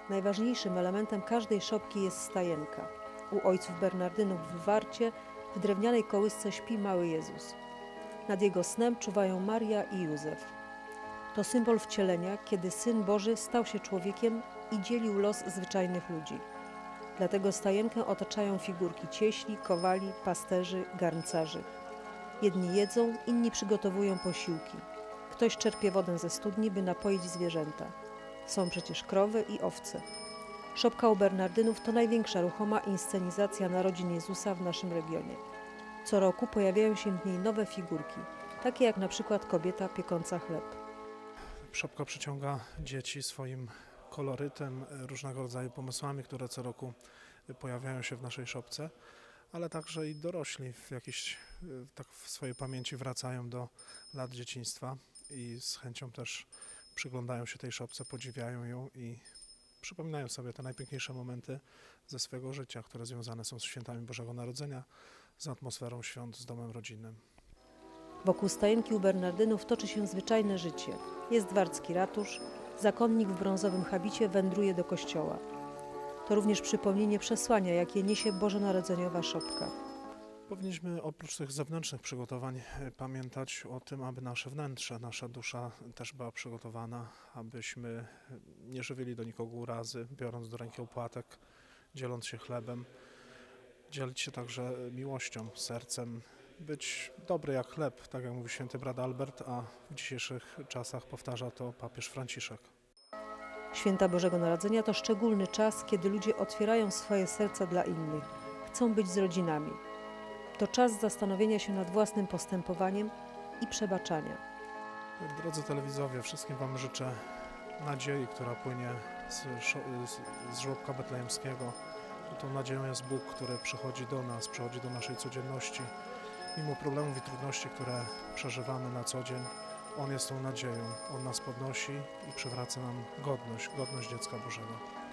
Najważniejszym elementem każdej szopki jest stajenka. U ojców Bernardynów w Warcie w drewnianej kołysce śpi mały Jezus. Nad jego snem czuwają Maria i Józef. To symbol wcielenia, kiedy Syn Boży stał się człowiekiem i dzielił los zwyczajnych ludzi. Dlatego stajenkę otaczają figurki cieśli, kowali, pasterzy, garncarzy. Jedni jedzą, inni przygotowują posiłki. Ktoś czerpie wodę ze studni, by napoić zwierzęta. Są przecież krowy i owce. Szopka u Bernardynów to największa ruchoma inscenizacja narodzin Jezusa w naszym regionie. Co roku pojawiają się w niej nowe figurki, takie jak na przykład kobieta piekąca chleb. Szopka przyciąga dzieci swoim kolorytem, różnego rodzaju pomysłami, które co roku pojawiają się w naszej szopce, ale także i dorośli tak w swojej pamięci wracają do lat dzieciństwa i z chęcią też przyglądają się tej szopce, podziwiają ją i przypominają sobie te najpiękniejsze momenty ze swego życia, które związane są z świętami Bożego Narodzenia, z atmosferą świąt, z domem rodzinnym. Wokół stajenki u Bernardynów toczy się zwyczajne życie. Jest warcki ratusz, zakonnik w brązowym habicie wędruje do kościoła. To również przypomnienie przesłania, jakie niesie bożonarodzeniowa szopka. Powinniśmy oprócz tych zewnętrznych przygotowań pamiętać o tym, aby nasze wnętrze, nasza dusza też była przygotowana, abyśmy nie żywili do nikogo urazy, biorąc do ręki opłatek, dzieląc się chlebem, dzielić się także miłością, sercem, być dobry jak chleb, tak jak mówi święty brat Albert, a w dzisiejszych czasach powtarza to papież Franciszek. Święta Bożego Narodzenia to szczególny czas, kiedy ludzie otwierają swoje serca dla innych, chcą być z rodzinami. To czas zastanowienia się nad własnym postępowaniem i przebaczania. Drodzy telewidzowie, wszystkim Wam życzę nadziei, która płynie z żłobka betlejemskiego. Tą nadzieją jest Bóg, który przychodzi do nas, przychodzi do naszej codzienności. Mimo problemów i trudności, które przeżywamy na co dzień, On jest tą nadzieją. On nas podnosi i przywraca nam godność dziecka Bożego.